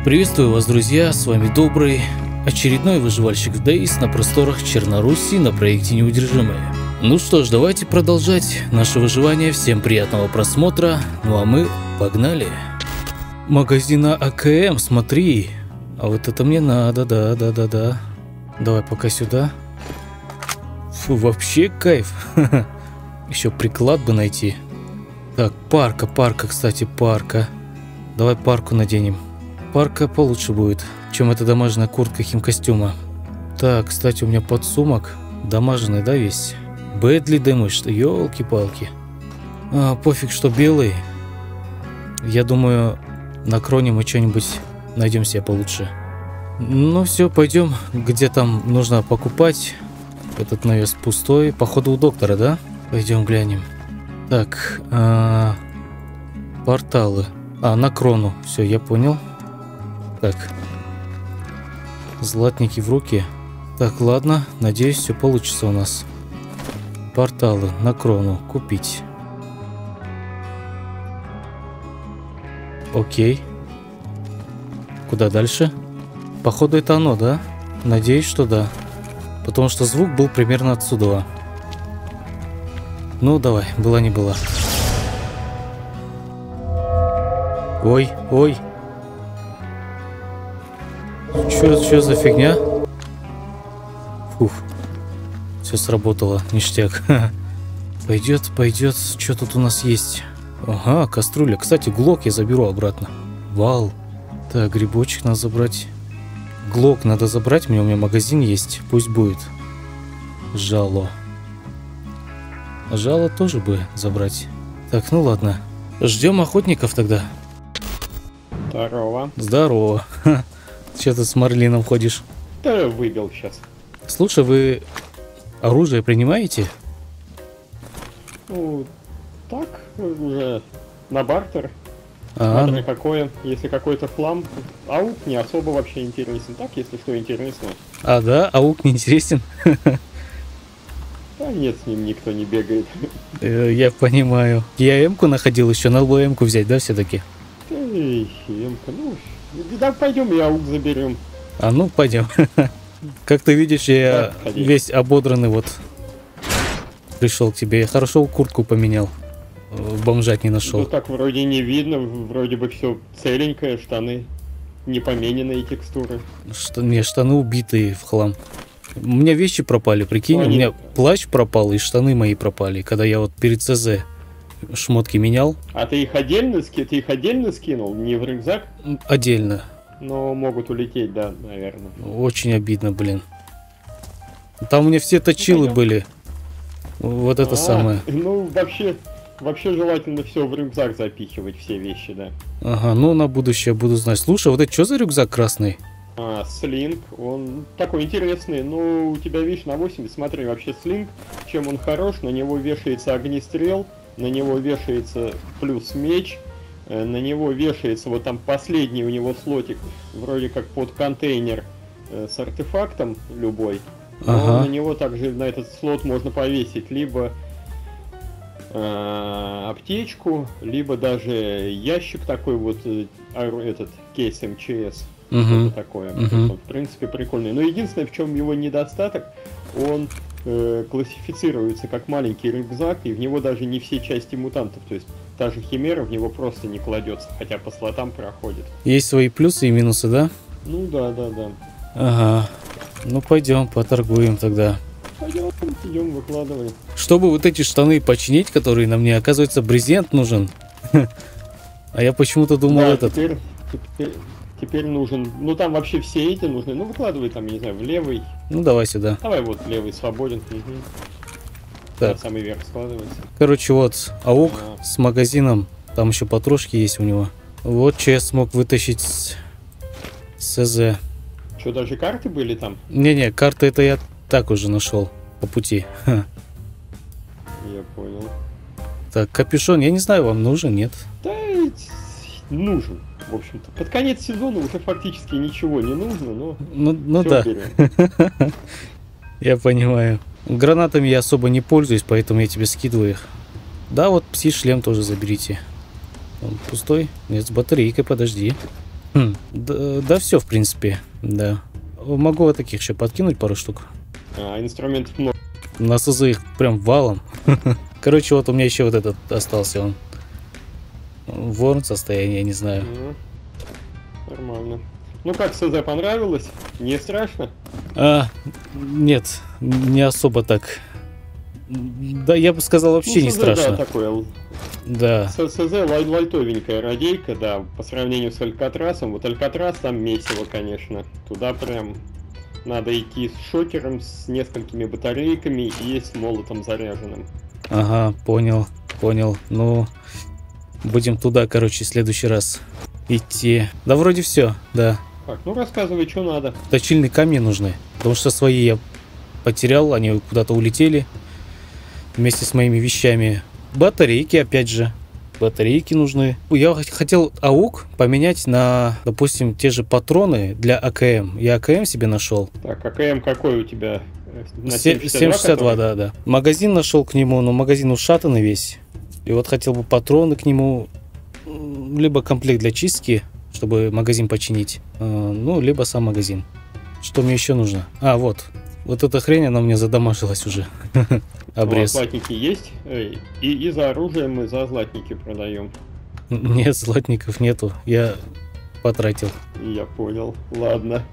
Приветствую вас, друзья, с вами Добрый, очередной выживальщик в Days на просторах Черноруссии на проекте Неудержимые. Ну что ж, давайте продолжать наше выживание, всем приятного просмотра, ну а мы погнали. Магазина АКМ, смотри, а вот это мне надо, да. Давай пока сюда. Фу, вообще кайф. Еще приклад бы найти. Так, парка, кстати, парка. Давай парку наденем. Парка получше будет, чем эта домашняя куртка химкостюма. Так, кстати, у меня подсумок домашний, да, весь? Бэдли дэмэдж, что, ёлки-палки. Пофиг, что белый. Я думаю, на кроне мы что-нибудь найдем себе получше. Ну все, пойдем, где там нужно покупать. Этот навес пустой. Походу у доктора, да? Пойдем глянем. Так, порталы. На крону. Все, я понял. Так, златники в руки. Так, ладно, надеюсь, все получится у нас. Порталы на крону купить. Окей. Куда дальше? Походу это оно, да? Надеюсь, что да. Потому что звук был примерно отсюда. Ну, давай, была не была. Ой. Что за фигня? Фух. Все сработало, ништяк. Пойдет. Что тут у нас есть? Ага, кастрюля. Кстати, глок я заберу обратно. Вал. Так, грибочек надо забрать. Глок надо забрать. У меня магазин есть. Пусть будет. Жало. Жало тоже бы забрать. Так, ну ладно. Ждем охотников тогда. Здорово. Че ты с Марлином ходишь? Да, выбил сейчас. Слушай, вы оружие принимаете? Ну, так, уже на бартер. Ну... какое. Если какой-то флам, аук не особо вообще интересен. Так, если что интересно. Да? Аук не интересен? Да нет, с ним никто не бегает. Я понимаю. Я М-ку находил еще, надо было М-ку взять, да, все-таки? Эй, М-ка, ну... Да, пойдем и аук заберем. Ну, пойдем. Как ты видишь, я весь ободранный вот пришел к тебе. Я хорошо куртку поменял. Бомжать не нашел. Ну так вроде не видно, вроде бы все целенькое, штаны не помененные текстуры. Штаны убитые в хлам. У меня вещи пропали, прикинь, у меня плащ пропал и штаны мои пропали, когда я вот перед ЦЗ шмотки менял. А ты их отдельно скинул, не в рюкзак? Отдельно. Но могут улететь, да, наверное. Очень обидно, блин. Там у меня все точилы были. Вот это самое. Ну, вообще желательно все в рюкзак запихивать, все вещи, да. Ага, ну на будущее буду знать. Слушай, вот это что за рюкзак красный? Слинг, он такой интересный, ну, у тебя, видишь, на 80, смотри, вообще слинг, чем он хорош, на него вешается огнестрел, на него вешается плюс меч, на него вешается вот там последний у него слотик, вроде как под контейнер с артефактом любой, но на него также, на этот слот можно повесить либо аптечку, либо даже ящик такой вот, этот кейс МЧС. Что-то такое. Он, в принципе, прикольный. Но единственное, в чем его недостаток, он классифицируется как маленький рюкзак, и в него даже не все части мутантов. То есть та же химера в него просто не кладется, хотя по слотам проходит. Есть свои плюсы и минусы, да? Ну да. Ага. Ну пойдем, поторгуем тогда. Идем, выкладывай. Чтобы вот эти штаны починить, которые на мне, оказывается, брезент нужен. А я почему-то думал этот. Теперь нужен, ну там вообще все эти нужны, ну выкладывай там, я не знаю, в левый. Ну давай сюда. Давай вот левый свободен. Так. Самый верх складывается. Короче, вот аук с магазином, там еще патрошки есть у него. Вот что я смог вытащить с СЗ. Что, даже карты были там? Не, карты это я так уже нашел по пути. Я понял. Так, капюшон, я не знаю, вам нужен, нет? Да, нужен. В общем-то, под конец сезона уже фактически ничего не нужно, но ну да. Я понимаю. Гранатами я особо не пользуюсь, поэтому я тебе скидываю их. Да, вот пси-шлем тоже заберите. Он пустой? Нет, с батарейкой, подожди. Да, все, в принципе, да. Могу вот таких еще подкинуть пару штук. Инструментов много. На СЗ их прям валом. Короче, вот у меня еще вот этот остался, он в ворн состоянии, я не знаю. Нормально. Ну как, СЗ понравилось? Не страшно? Нет, не особо так. Да, я бы сказал, вообще не страшно. Да, такое. Да. СЗ лайтовенькая радейка, да, по сравнению с Алькатрасом. Вот Алькатрас там месиво, конечно. Туда прям надо идти с шокером, с несколькими батарейками и с молотом заряженным. Ага, понял. Ну, будем туда, короче, в следующий раз идти. Да, вроде все, да. Так, ну рассказывай, что надо. Точильные камни нужны, потому что свои я потерял, они куда-то улетели вместе с моими вещами. Батарейки, опять же. Батарейки нужны. Я хотел АУК поменять на, допустим, те же патроны для АКМ. Я АКМ себе нашел. Так, АКМ какой у тебя? 7,62, да. Магазин нашел к нему, но магазин ушатанный весь. И вот хотел бы патроны к нему, либо комплект для чистки, чтобы магазин починить, ну, либо сам магазин. Что мне еще нужно? Вот эта хрень, она мне задамажилась уже. Обрез. Ну, а златники есть? И за оружием мы за златники продаем. Нет, златников нету. Я потратил. Я понял. Ладно.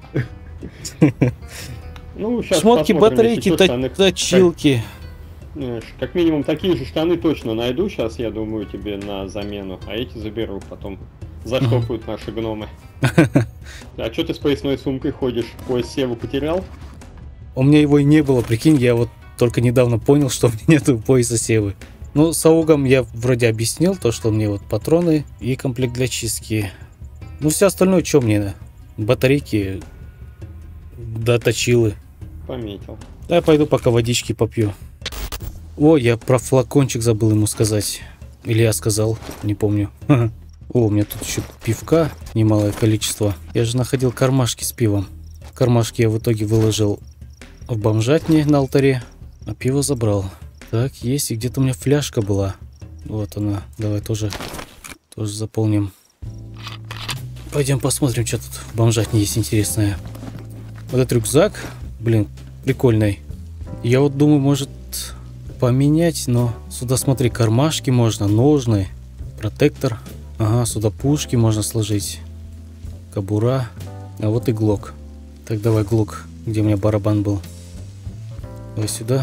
Ну, сейчас шмотки, батарейки, точилки. Как минимум такие же штаны точно найду сейчас, я думаю, тебе на замену. А эти заберу потом. Заштопают наши гномы. А что ты с поясной сумкой ходишь? Пояс Севу потерял? У меня его и не было, прикинь, я вот только недавно понял, что у меня нету пояса Севы. Ну, с АУГом я вроде объяснил, то, что мне вот патроны и комплект для чистки. Ну, все остальное, что мне? Батарейки, да, точилы. Пометил. Да, я пойду пока водички попью. О, я про флакончик забыл ему сказать. Или я сказал, не помню. О, у меня тут еще пивка немалое количество. Я же находил кармашки с пивом. Кармашки я в итоге выложил в бомжатне на алтаре, а пиво забрал. Так, есть, и где-то у меня фляжка была. Вот она. Давай тоже заполним. Пойдем посмотрим, что тут в бомжатне есть интересное. Вот этот рюкзак, блин, прикольный. Я вот думаю, может поменять, но сюда, смотри, кармашки можно, ножны, протектор. Ага, сюда пушки можно сложить. Кобура. А вот и глок. Так, давай глок, где у меня барабан был. Давай сюда.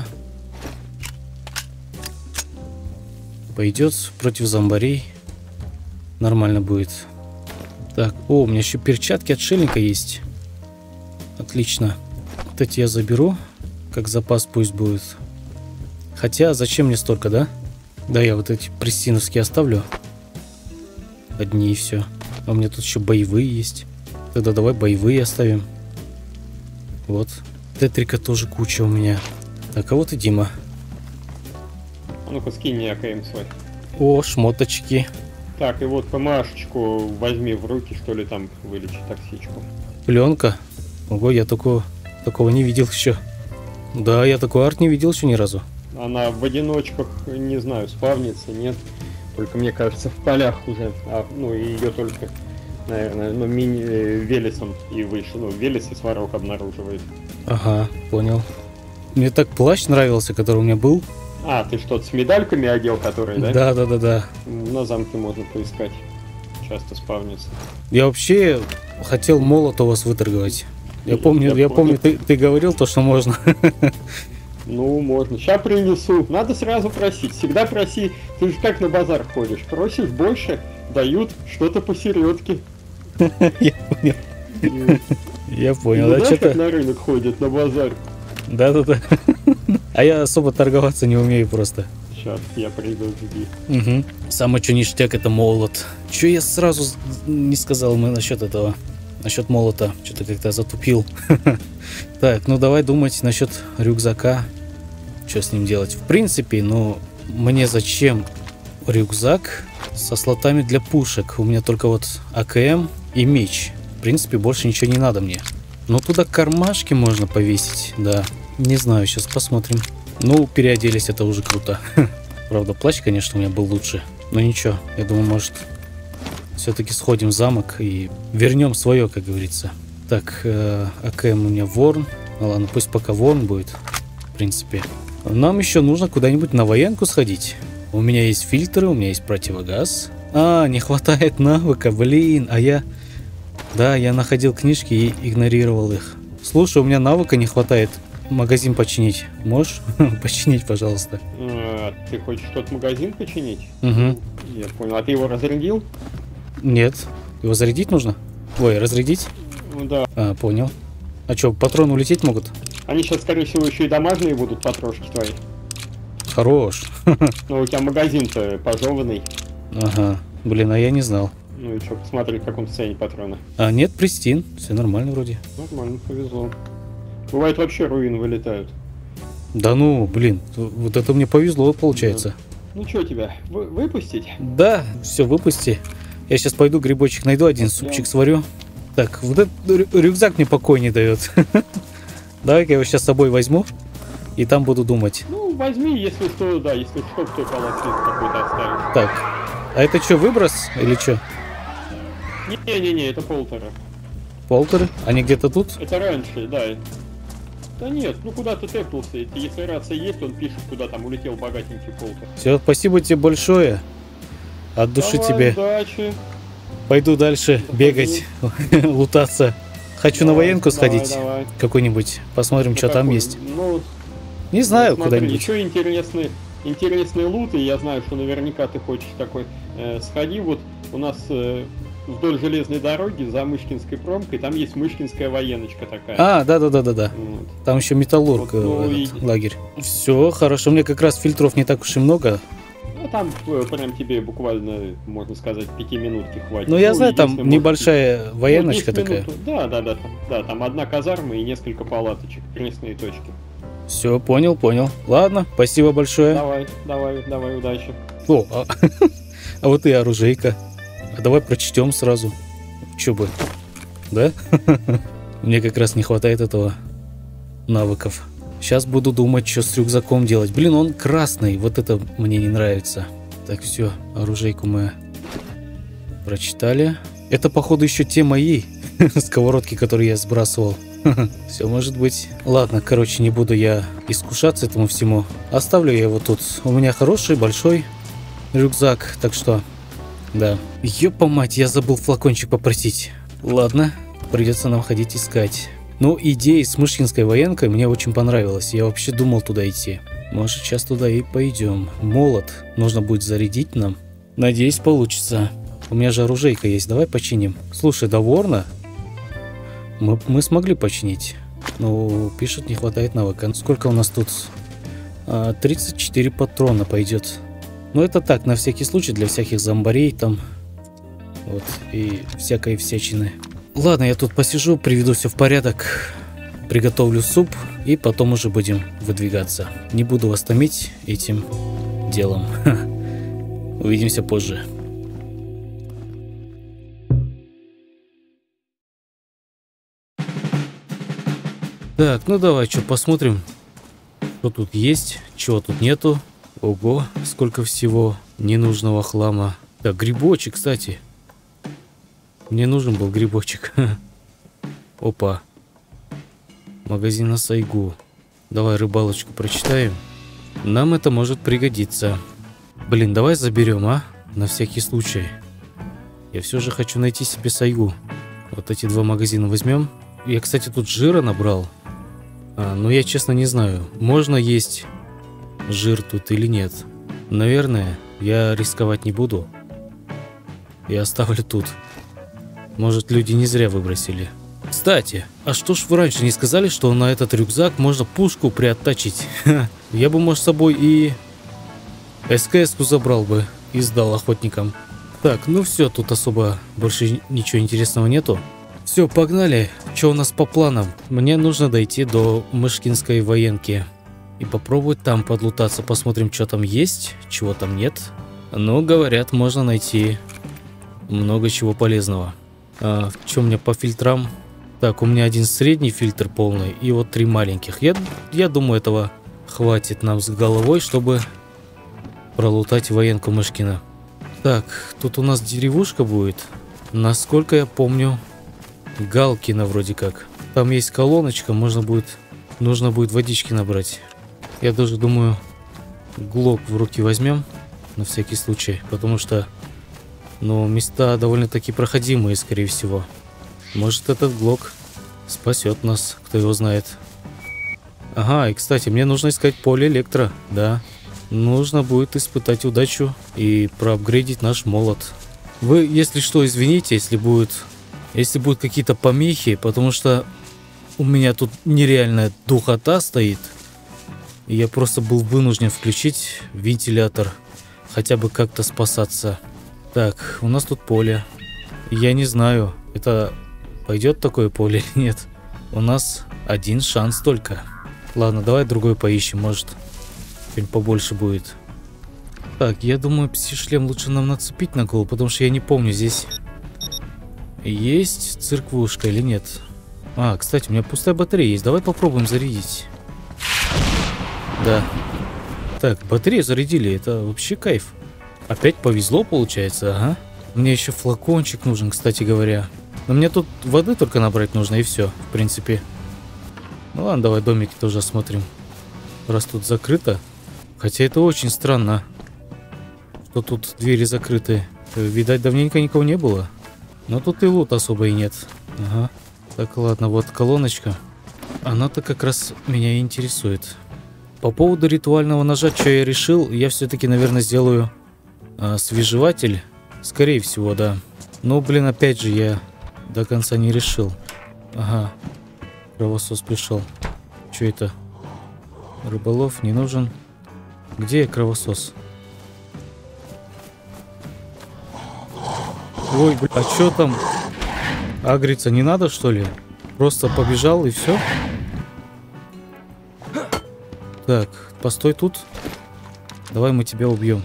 Пойдет против зомбарей. Нормально будет. Так, о, у меня еще перчатки отшельника есть. Отлично. Вот эти я заберу. Как запас пусть будет. Хотя, зачем мне столько, да? Да, я вот эти престиновские оставлю. Одни и все. А у меня тут еще боевые есть. Тогда давай боевые оставим. Вот. Тетрика тоже куча у меня. Так, а вот и Дима. А ну-ка скинь мне АКМ свой. О, шмоточки. Так, и вот ПМАшечку возьми в руки, что ли, там вылечи токсичку. Пленка. Ого, я такого не видел еще. Да, я такой арт не видел еще ни разу. Она в одиночках, не знаю, спавнится, нет. Только мне кажется, в полях уже. Ну, и ее только, наверное, ну, Велесом и выше. Ну, Велес и Сварог обнаруживает. Ага, понял. Мне так плащ нравился, который у меня был. А, ты что-то с медальками одел, которые, да? Да. На замке можно поискать. Часто спавнится. Я вообще хотел молот у вас выторговать. Я помню, ты говорил то, что можно. Ну, можно. Сейчас принесу. Надо сразу просить. Всегда проси. Ты же как на базар ходишь. Просишь больше, дают что-то посередке. Я понял. Ну, знаешь, как на рынок ходят, на базар? Да. А я особо торговаться не умею просто. Сейчас я приду, жди. Угу. Самый что ништяк — это молот. Че я сразу не сказал насчет этого? Насчет молота. Что-то как-то затупил. Так, ну давай думать насчет рюкзака. Что с ним делать? В принципе, ну, мне зачем рюкзак со слотами для пушек? У меня только вот АКМ и меч. В принципе, больше ничего не надо мне. Но туда кармашки можно повесить, да. Не знаю, сейчас посмотрим. Ну, переоделись, это уже круто. Правда, плащ, конечно, у меня был лучше. Но ничего, я думаю, может, все-таки сходим в замок и вернем свое, как говорится. Так, АКМ у меня Ворн. Ну ладно, пусть пока Ворн будет, в принципе. Нам еще нужно куда-нибудь на военку сходить. У меня есть фильтры, у меня есть противогаз. Не хватает навыка, блин, Да, я находил книжки и игнорировал их. Слушай, у меня навыка не хватает. Магазин починить. Можешь починить, пожалуйста? Ты хочешь тот магазин починить? Угу. Я понял. А ты его разрядил? Нет. Его зарядить нужно? Ой, разрядить? Да. Понял. А что, патроны улететь могут? Они сейчас, скорее всего, еще и дамажные будут, патрошки твои. Хорош. Но у тебя магазин-то пожеванный. Ага. Блин, а я не знал. Ну и что, посмотри, в каком состоянии патроны. Нет, прistine. Все нормально вроде. Нормально, повезло. Бывает, вообще руины вылетают. Да ну, блин, вот это мне повезло, получается. Да. Ну что тебя, выпустить? Да, все, выпусти. Я сейчас пойду грибочек найду, один супчик сварю. Так, вот этот рюкзак мне покой не дает. Давай-ка я его сейчас с собой возьму. И там буду думать. Ну, возьми, если что, да, если что, в той палатке какой-то оставишь. Так, а это что, выброс или что? Не-не-не, это полтора. Полторы? Они где-то тут? Это раньше, да. Да нет, ну куда ты тэпнулся? Если рация есть, он пишет, куда там улетел богатенький полтор. Все, спасибо тебе большое. От души тебе. Удачи. Пойду дальше бегать, лутаться. Хочу на военку сходить. Давай. Какой-нибудь. Посмотрим, что там есть. Ну, не знаю, смотри, куда-нибудь. еще интересный лут, и я знаю, что наверняка ты хочешь такой. Сходи, вот у нас вдоль железной дороги за Мышкинской промкой, там есть Мышкинская военочка такая. Да. Вот. Там еще металлург, лагерь. Все, хорошо. Мне как раз фильтров не так уж и много. Ну, там прям тебе буквально, можно сказать, 5 минутки хватит. Ну, я знаю, там небольшая военочка такая. Да, там одна казарма и несколько палаточек, крестные точки. Все, понял. Ладно, спасибо большое. Давай, удачи. А вот и оружейка. А давай прочтем сразу. Че бы, да? Мне как раз не хватает этого навыков. Сейчас буду думать, что с рюкзаком делать. Блин, он красный, вот это мне не нравится. Так, все, оружейку мы прочитали. Это, походу, еще те мои сковородки, которые я сбрасывал. Все может быть. Ладно, короче, не буду я искушаться этому всему. Оставлю я его тут. У меня хороший, большой рюкзак, так что... Да. Ёпа мать, я забыл флакончик попросить. Ладно, придется нам ходить искать. Ну, идея с Мышкинской военкой мне очень понравилась. Я вообще думал туда идти. Может, сейчас туда и пойдем. Молот нужно будет зарядить нам. Надеюсь, получится. У меня же оружейка есть. Давай починим. Слушай, до Ворна мы смогли починить. Ну, пишет, не хватает навыка. Сколько у нас тут? 34 патрона пойдет. Ну, это так, на всякий случай, для всяких зомбарей там. Вот, и всякой всячины. Ладно, я тут посижу, приведу все в порядок. Приготовлю суп, и потом уже будем выдвигаться. Не буду вас томить этим делом. Увидимся позже. Так, ну давай, что, посмотрим, что тут есть, чего тут нету. Ого, сколько всего ненужного хлама. Так, грибочек, кстати. Мне нужен был грибочек. Опа. Магазин на Сайгу. Давай рыбалочку прочитаем. Нам это может пригодиться. Блин, давай заберем, а? На всякий случай. Я все же хочу найти себе Сайгу. Вот эти два магазина возьмем. Я, кстати, тут жира набрал. Но я честно не знаю, можно есть жир тут или нет. Наверное, я рисковать не буду. Я оставлю тут. Может, люди не зря выбросили. Кстати, а что ж вы раньше не сказали, что на этот рюкзак можно пушку приоттачить? Я бы, может, с собой и СКС-ку забрал бы и сдал охотникам. Так, ну все, тут особо больше ничего интересного нету. Все, погнали. Что у нас по планам? Мне нужно дойти до Мышкинской военки и попробовать там подлутаться. Посмотрим, что там есть, чего там нет. Но, говорят, можно найти много чего полезного. Что у меня по фильтрам? Так, у меня один средний фильтр полный и вот 3 маленьких. Я думаю, этого хватит нам с головой, чтобы пролутать военку Мышкина. Так, тут у нас деревушка будет. Насколько я помню, Галкина вроде как. Там есть колоночка, нужно будет водички набрать. Я даже думаю, глок в руки возьмем на всякий случай, потому что, ну, места довольно-таки проходимые, скорее всего. Может, этот глок спасет нас, кто его знает. Ага, и, кстати, мне нужно искать поле электро, да. Нужно будет испытать удачу и проапгрейдить наш молот. Вы, если что, извините, если будут какие-то помехи, потому что у меня тут нереальная духота стоит. И я просто был вынужден включить вентилятор, хотя бы как-то спасаться. Так, у нас тут поле. Я не знаю, это пойдет такое поле или нет. У нас один шанс только. Ладно, давай другой поищем, может побольше будет. Так, я думаю, пси-шлем лучше нам нацепить на голову, потому что я не помню, здесь есть церквушка или нет. А, кстати, у меня пустая батарея есть. Давай попробуем зарядить. Да. Так, батарею зарядили. Это вообще кайф. Опять повезло, получается, ага. Мне еще флакончик нужен, кстати говоря. Но мне тут воды только набрать нужно, и все, в принципе. Ну ладно, давай домики тоже осмотрим. Раз тут закрыто. Хотя это очень странно, что тут двери закрыты. Видать, давненько никого не было. Но тут и лут особо и нет. Ага. Так, ладно, вот колоночка. Она-то как раз меня и интересует. По поводу ритуального ножа, что я решил, я все-таки, наверное, сделаю освежеватель. Скорее всего, да. Но, блин, опять же, я до конца не решил. Ага. Кровосос пришел. Что это? Рыболов не нужен. Где кровосос? Ой, бля, а что там? Агриться не надо, что ли? Просто побежал и все? Так, постой тут. Давай мы тебя убьем.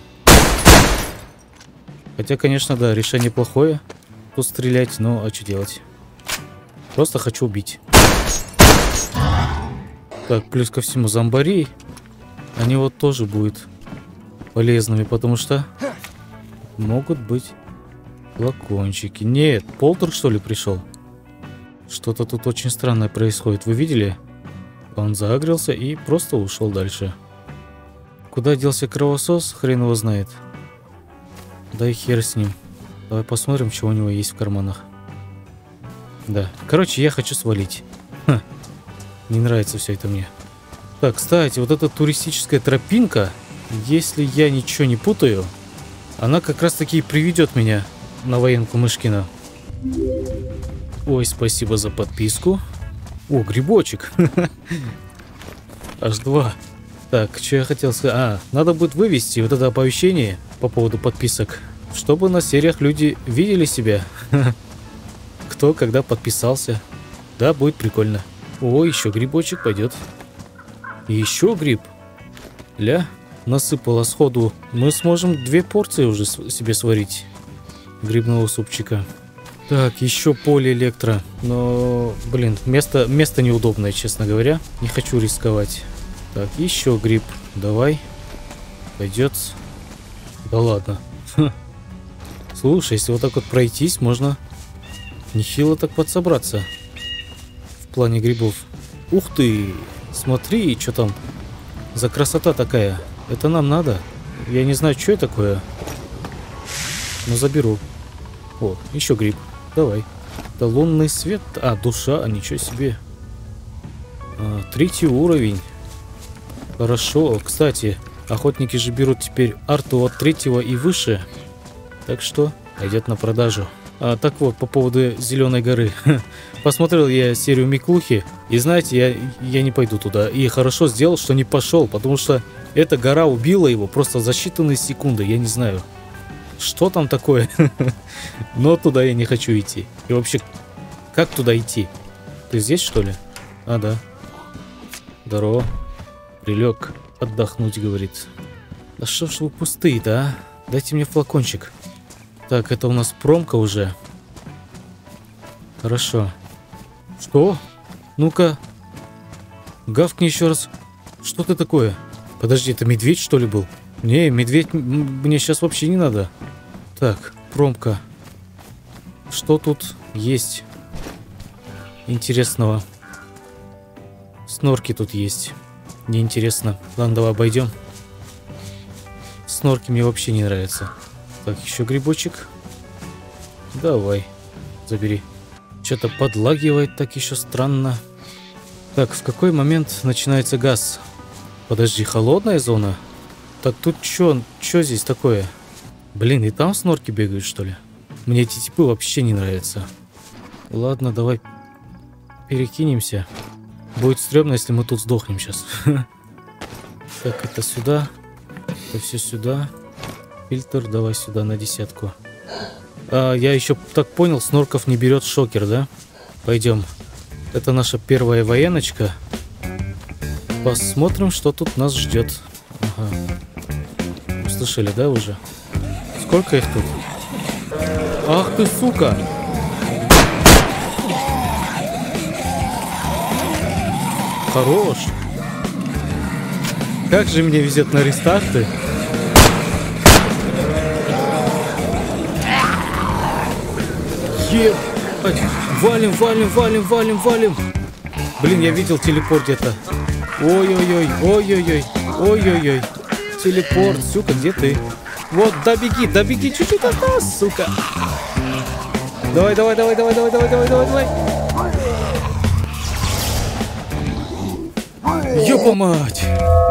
Хотя, конечно, да, решение плохое. Тут стрелять, но а что делать? Просто хочу убить. Так, плюс ко всему зомбарей. Они вот тоже будут полезными, потому что могут быть флакончики. Нет, Полтер, что ли, пришел? Что-то тут очень странное происходит. Вы видели? Он заагрился и просто ушел дальше. Куда делся кровосос, хрен его знает. Да и хер с ним. Давай посмотрим, что у него есть в карманах. Да, короче, я хочу свалить. Ха. Не нравится все это мне. Так, кстати, вот эта туристическая тропинка, если я ничего не путаю, она как раз таки приведет меня на военку Мышкина. Ой, спасибо за подписку. О, грибочек. Аж 2. Так, что я хотел сказать? Надо будет вывести вот это оповещение по поводу подписок, чтобы на сериях люди видели себя. Кто когда подписался. Да, будет прикольно. О, еще грибочек пойдет. Еще гриб. Ля, насыпала сходу. Мы сможем 2 порции уже себе сварить грибного супчика. Так, еще поле электро. Но, блин, место неудобное, честно говоря. Не хочу рисковать. Так, еще гриб. Давай. Пойдет. Да ладно. Слушай, если вот так вот пройтись, можно нехило так подсобраться. В плане грибов. Ух ты! Смотри, что там за красота такая. Это нам надо. Я не знаю, что это такое. Но заберу. О, еще гриб. Давай. Это лунный свет. А, душа. Ничего себе. 3-й уровень. Хорошо. Кстати, охотники же берут теперь арту от 3-го и выше. Так что пойдет на продажу. Так вот, по поводу Зеленой горы. Посмотрел я серию Миклухи, и знаете, я не пойду туда. И хорошо сделал, что не пошел, потому что эта гора убила его просто за считанные секунды. Я не знаю, что там такое. Но туда я не хочу идти. И вообще, как туда идти? Ты здесь, что ли? А, да. Здорово. Прилег отдохнуть, говорит. Да что ж вы пустые-то, а? Дайте мне флакончик. Так, это у нас промка уже. Хорошо. Что? Ну-ка. Гавкни еще раз. Что ты такое? Подожди, это медведь, что ли, был? Не, медведь мне сейчас вообще не надо. Так, промка. Что тут есть интересного? Снорки тут есть. Неинтересно. Ладно, давай обойдем. Снорки мне вообще не нравятся. Так, еще грибочек. Давай, забери. Что-то подлагивает так еще странно. Так, в какой момент начинается газ? Подожди, холодная зона? Так тут что здесь такое? Блин, и там снорки бегают, что ли? Мне эти типы вообще не нравятся. Ладно, давай перекинемся. Будет стрёмно, если мы тут сдохнем сейчас. Так, это сюда. Это все сюда. Фильтр давай сюда на 10. Я еще так понял, снорков не берет шокер, да? Пойдем. Это наша первая военочка. Посмотрим, что тут нас ждет. Ага. Услышали, да, уже? Сколько их тут? Ах ты, сука! Хорош! Как же мне везет на рестарты. Ебать! Валим, валим, валим, валим, валим! Блин, я видел телепорт где-то. Ой-ой-ой, ой-ой-ой, ой-ой-ой. Телепорт, сука, где ты? Вот, добеги чуть-чуть от нас, сука. Давай, давай, давай, давай, давай, давай, давай, давай, давай. Ёпа мать!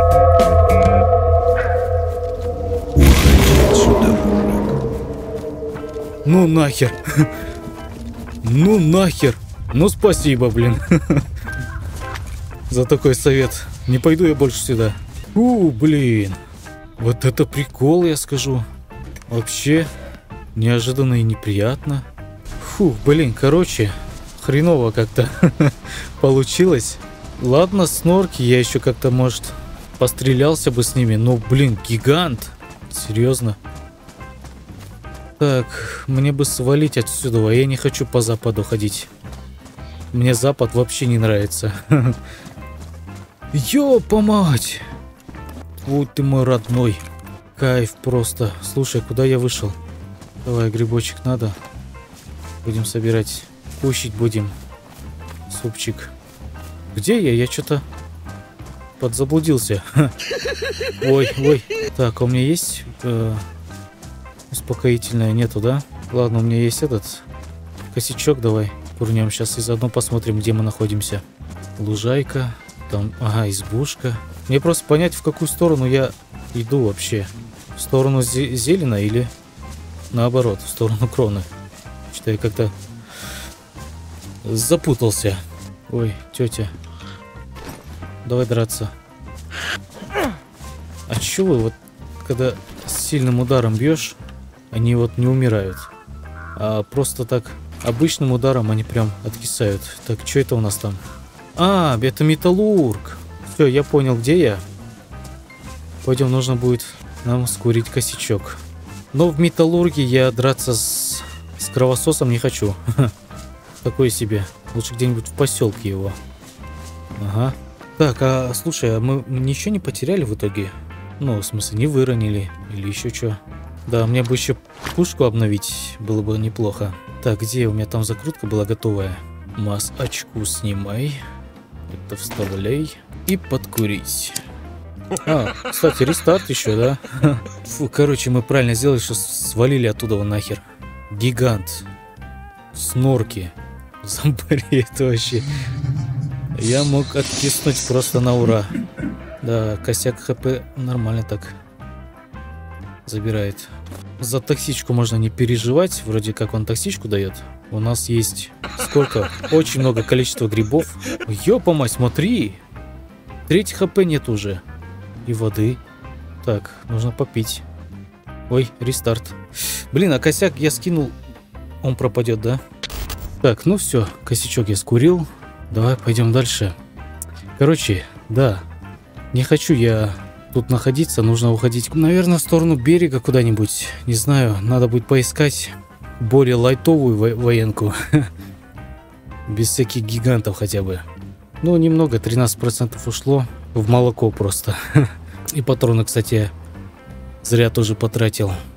Ну нахер. Ну нахер. Ну спасибо, блин. За такой совет. Не пойду я больше сюда. Блин. Вот это прикол, я скажу. Вообще неожиданно и неприятно. Фух, блин, короче, хреново как-то получилось. Ладно, снорки, я еще как-то, может, пострелялся бы с ними. Но, блин, гигант. Серьезно. Так, мне бы свалить отсюда, а я не хочу по западу ходить. Мне запад вообще не нравится. Ёпа мать! Вот ты мой родной. Кайф просто. Слушай, куда я вышел? Давай, грибочек надо. Будем собирать. Кушать будем. Супчик. Где я? Я что-то подзаблудился. Ой, ой. Так, а у меня есть успокоительное? Нету, да? Ладно, у меня есть этот косячок. Давай курнем сейчас и заодно посмотрим, где мы находимся. Лужайка. Там, ага, избушка. Мне просто понять, в какую сторону я иду вообще. В сторону зелена или наоборот, в сторону кроны. Что-то я как-то запутался. Ой, тетя. Давай драться. А чё вы вот, когда с сильным ударом бьешь, они вот не умирают. А просто так обычным ударом они прям откисают. Так, что это у нас там? А, это металлург. Все, я понял, где я. Пойдем, нужно будет нам скурить косячок. Но в металлурге я драться с кровососом не хочу. Такое себе. Лучше где-нибудь в поселке его. Ага. Так, а слушай, а мы ничего не потеряли в итоге? Ну, в смысле, не выронили или еще что? Да, мне бы еще пушку обновить было бы неплохо. Так, где у меня там закрутка была готовая? Масочку снимай. Это вставляй. И подкурить. А, кстати, рестарт еще, да? Фу, короче, мы правильно сделали, что свалили оттуда вон нахер. Гигант. Снорки. Замбред вообще. Я мог откиснуть просто на ура. Да, косяк хп нормально так забирает. За токсичку можно не переживать. Вроде как он токсичку дает. У нас есть сколько? Очень много количества грибов. Ёпа мать, смотри. 3 хп нет уже. И воды. Так, нужно попить. Ой, рестарт. Блин, а косяк я скинул. Он пропадет, да? Так, ну все, косячок я скурил. Давай пойдем дальше. Короче, да. Не хочу я тут находиться. Нужно уходить, наверное, в сторону берега куда-нибудь. Не знаю, надо будет поискать более лайтовую военку. Без всяких гигантов хотя бы. Ну, немного, 13% ушло. В молоко просто. И патроны, кстати, зря тоже потратил.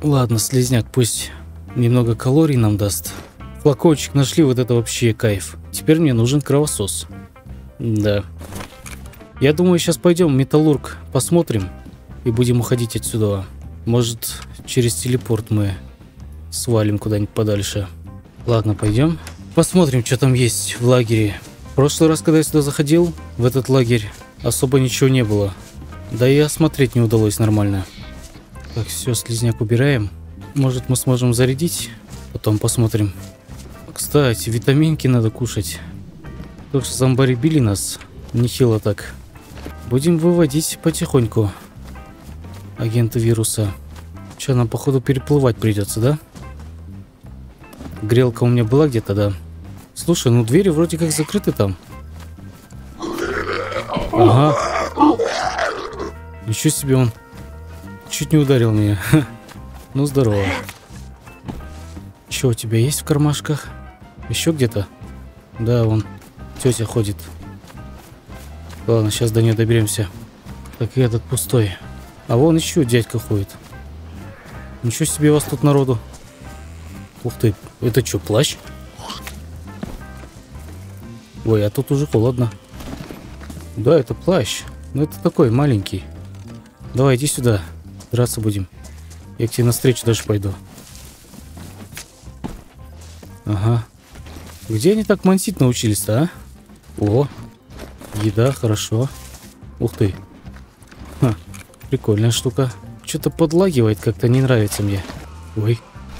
Ладно, слизняк пусть немного калорий нам даст. Флакончик нашли, вот это вообще кайф. Теперь мне нужен кровосос. Да. Я думаю, сейчас пойдем в Металлург посмотрим и будем уходить отсюда. Может, через телепорт мы свалим куда-нибудь подальше. Ладно, пойдем. Посмотрим, что там есть в лагере. В прошлый раз, когда я сюда заходил, в этот лагерь, особо ничего не было. Да и осмотреть не удалось нормально. Так, все, слизняк убираем. Может, мы сможем зарядить? Потом посмотрим. Кстати, витаминки надо кушать. Только что зомбари били нас. Нехило так. Будем выводить потихоньку агента вируса. Че, нам, походу, переплывать придется, да? Грелка у меня была где-то, да? Слушай, ну двери вроде как закрыты там. Ага. Ничего себе, он чуть не ударил меня. Ну, здорово. Что у тебя есть в кармашках? Еще где-то? Да, вон тетя ходит. Ладно, сейчас до нее доберемся. Так, и этот пустой. А вон еще дядька ходит. Ничего себе, у вас тут народу. Ух ты, это что, плащ? Ой, а тут уже холодно. Да, это плащ. Но это такой маленький. Давай, иди сюда. Драться будем. Я к тебе навстречу даже пойду. Ага. Где они так мансить научились-то, а? О, еда, хорошо. Ух ты. Ха, прикольная штука. Что-то подлагивает, как-то не нравится мне. Ой.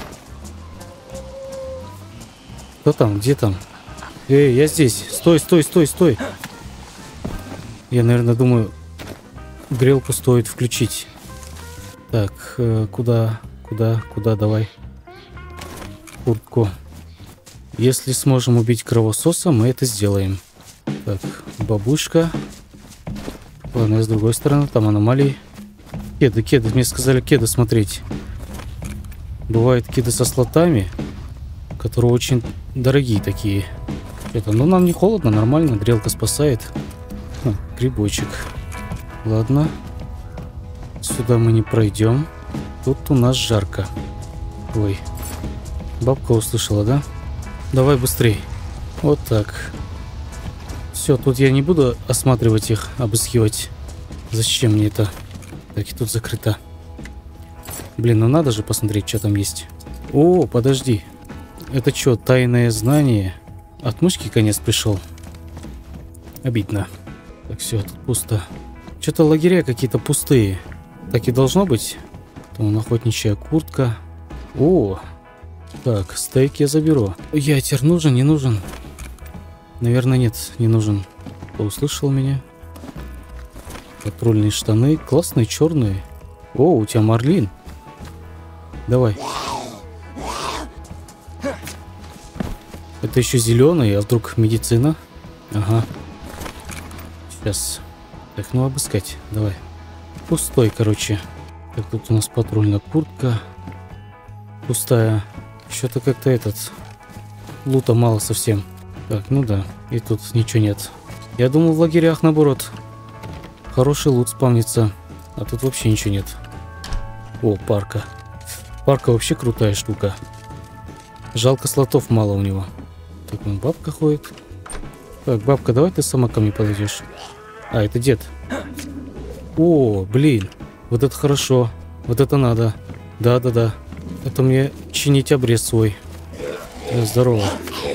Кто там? Где там? Эй, я здесь. Стой, стой, стой, стой. Я, наверное, думаю, грелку стоит включить. Так, куда, давай. Куртку. Если сможем убить кровососа, мы это сделаем. Так, бабушка. Ладно, с другой стороны, там аномалии. Кеды, мне сказали кеды смотреть. Бывают кеды со слотами, которые очень дорогие такие. Это, ну нам не холодно, нормально, грелка спасает. Грибочек. Ладно. Сюда мы не пройдем. Тут у нас жарко. Ой. Бабка услышала, да? Давай быстрей. Вот так. Все, тут я не буду осматривать их, обыскивать. Зачем мне это? Так, и тут закрыто. Блин, ну надо же посмотреть, что там есть. О, подожди. Это что, тайное знание? От мышки конец пришел. Обидно. Так, все, тут пусто. Что-то лагеря какие-то пустые. Так и должно быть. Там охотничья куртка. О, так, стейк я заберу. Ятер нужен, не нужен? Наверное, нет, не нужен. Кто услышал меня? Патрульные штаны. Классные, черные. О, у тебя марлин. Давай. Это еще зеленый, а вдруг медицина? Ага. Сейчас. Так, ну обыскать. Давай. Пустой, короче. Так, тут у нас патрульная куртка. Пустая. Что-то как-то этот... лута мало совсем. Так, ну да. И тут ничего нет. Я думал, в лагерях, наоборот, хороший лут спавнится. А тут вообще ничего нет. О, парка. Парка вообще крутая штука. Жалко, слотов мало у него. Так, вон бабка ходит. Так, бабка, давай ты сама ко мне подойдешь. А, это дед. О, блин. Вот это хорошо. Вот это надо. Да-да-да. Это мне чинить обрез свой. Здорово.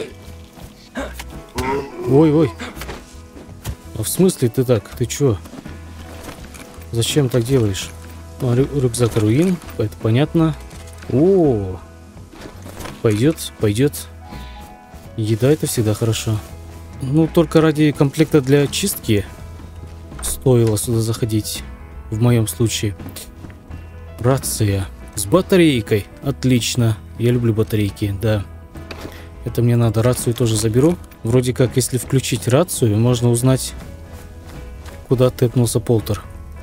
Ой-ой. А в смысле ты так? Ты чё? Зачем так делаешь? А, рюкзак руин. Это понятно. О, пойдет, пойдет. Еда — это всегда хорошо. Ну, только ради комплекта для чистки стоило сюда заходить. В моем случае. Рация. С батарейкой. Отлично. Я люблю батарейки, да. Это мне надо. Рацию тоже заберу. Вроде как, если включить рацию, можно узнать, куда тэпнулся Полтер.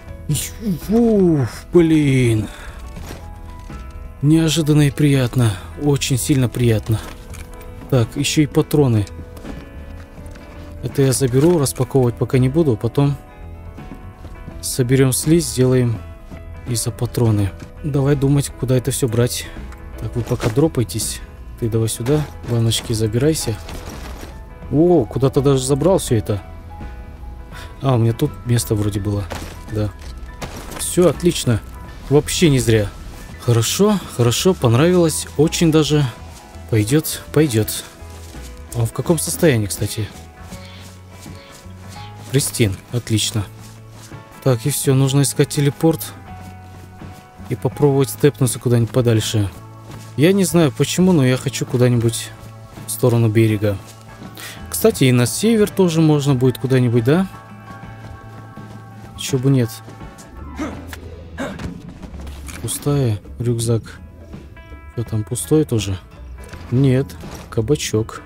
Уф, блин. Неожиданно и приятно. Очень сильно приятно. Так, еще и патроны. Это я заберу, распаковывать пока не буду. Потом соберем слизь, сделаем И за патроны. Давай думать, куда это все брать. Так, вы пока дропайтесь. Ты давай сюда. Баночки забирайся. О, куда-то даже забрал все это. А, у меня тут место вроде было. Да. Все, отлично. Вообще не зря. Хорошо, хорошо, понравилось. Очень даже. Пойдет, пойдет. Он в каком состоянии, кстати? Прistine, отлично. Так, и все, нужно искать телепорт. И попробовать степнуться куда-нибудь подальше. Я не знаю почему, но я хочу куда-нибудь в сторону берега. Кстати, и на север тоже можно будет куда-нибудь, да? Чего бы нет. Пустая, рюкзак. Что там, пустой тоже? Нет, кабачок.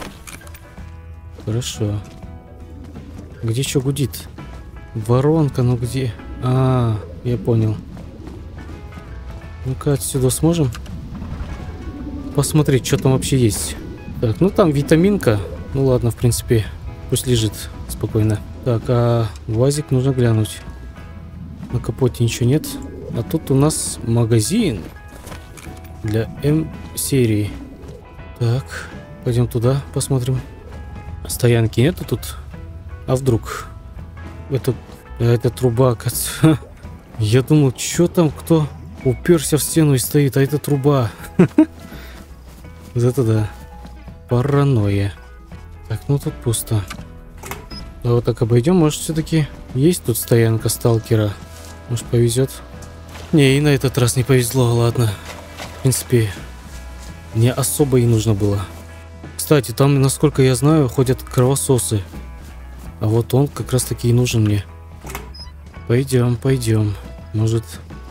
Хорошо. Где что гудит? Воронка, ну где? А, я понял. Ну-ка, отсюда сможем посмотреть, что там вообще есть. Так, ну там витаминка. Ну ладно, в принципе, пусть лежит спокойно. Так, а вазик нужно глянуть. На капоте ничего нет. А тут у нас магазин для М-серии. Так, пойдем туда, посмотрим. Стоянки нету тут? А вдруг? Это труба, оказывается. Я думал, что там, кто уперся в стену и стоит, а это труба. Вот это да. Паранойя. Так, ну тут пусто. А вот так обойдем, может все-таки есть тут стоянка сталкера. Может повезет. Не, и на этот раз не повезло, ладно. В принципе, не особо и нужно было. Кстати, там, насколько я знаю, ходят кровососы. А вот он как раз таки и нужен мне. Пойдем, пойдем. Может,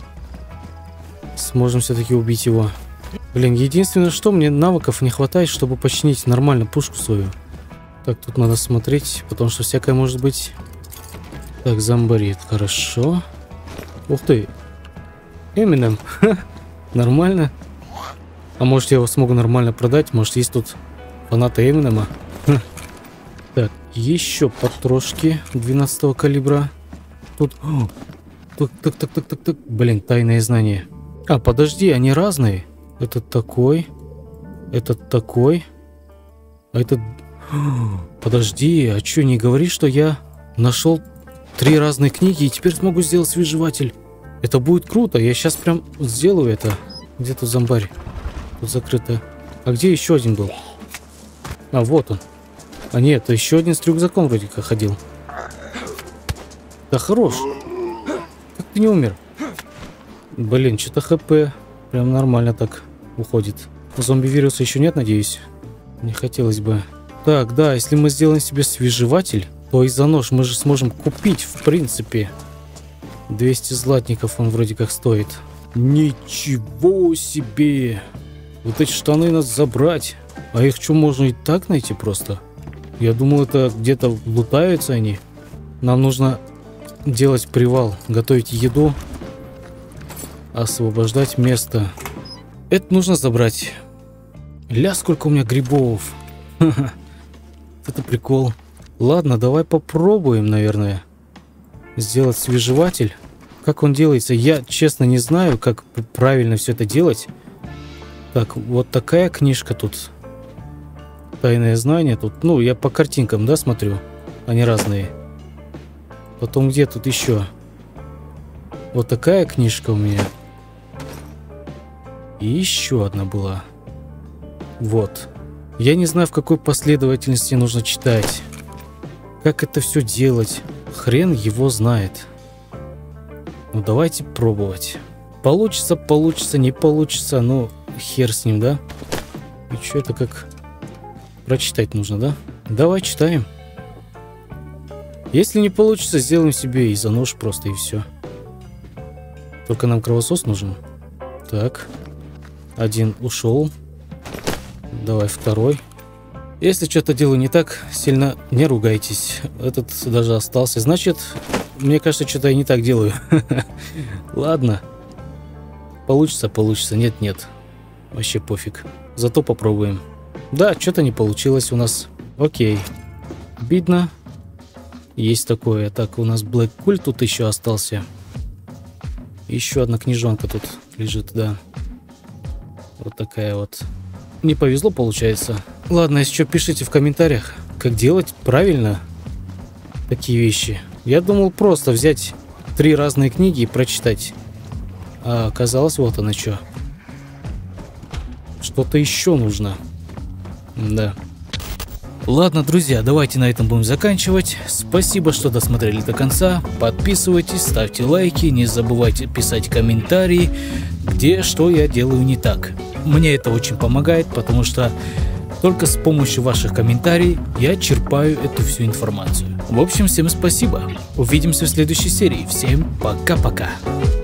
сможем все-таки убить его. Блин, единственное, что мне навыков не хватает, чтобы починить нормально пушку свою. Так, тут надо смотреть, потому что всякое может быть. Так, зомбарит, хорошо. Ух ты. Эминем. Нормально. А может, я его смогу нормально продать? Может, есть тут фанаты Эминема? Так, еще потрошки 12-го калибра. Тут... Так. Блин, тайное знание. А, подожди, они разные. Этот такой. Этот такой. А этот... Подожди, а что, не говори, что я нашел 3 разные книги и теперь смогу сделать свежеватель. Это будет круто, я сейчас прям сделаю это. Где тут зомбарь? Тут закрыто. А где еще один был? А, вот он. А нет, это еще один с рюкзаком вроде как ходил. Да хорош. Как ты не умер? Блин, что-то ХП прям нормально так уходит. Зомби-вируса еще нет, надеюсь? Не хотелось бы. Так, да, если мы сделаем себе свежеватель, то и за нож мы же сможем купить, в принципе. 200 златников он вроде как стоит. Ничего себе! Вот эти штаны надо забрать. А их что, можно и так найти просто? Я думал, это где-то лутаются они. Нам нужно делать привал, готовить еду, освобождать место. Это нужно забрать. Ля, сколько у меня грибов. Это прикол. Ладно, давай попробуем, наверное, сделать свежеватель. Как он делается, я честно не знаю, как правильно все это делать. Так, вот такая книжка тут. Тайное знание тут. Ну, я по картинкам, да, смотрю. Они разные. Потом где тут еще? Вот такая книжка у меня. И еще одна была. Вот. Я не знаю, в какой последовательности нужно читать. Как это все делать? Хрен его знает. Ну, давайте пробовать. Получится, получится, не получится. Ну, хер с ним, да? И что это как... Прочитать нужно, да? Давай читаем. Если не получится, сделаем себе изонож просто и все. Только нам кровосос нужен. Так. Один ушел. Давай второй. Если что-то делаю не так, сильно не ругайтесь. Этот даже остался. Значит, мне кажется, что-то я не так делаю. Ладно. Получится, получится. Нет, нет. Вообще пофиг. Зато попробуем. Да, что-то не получилось у нас. Окей. Обидно. Есть такое. Так, у нас Black Cult тут еще остался. Еще одна книжонка тут лежит, да. Вот такая вот. Не повезло, получается. Ладно, если что, пишите в комментариях, как делать правильно такие вещи. Я думал просто взять 3 разные книги и прочитать. А оказалось, вот оно что. Что-то еще нужно. Да. Ладно, друзья, давайте на этом будем заканчивать. Спасибо, что досмотрели до конца. Подписывайтесь, ставьте лайки, не забывайте писать комментарии, где что я делаю не так. Мне это очень помогает, потому что только с помощью ваших комментариев я черпаю эту всю информацию. В общем, всем спасибо. Увидимся в следующей серии. Всем пока-пока.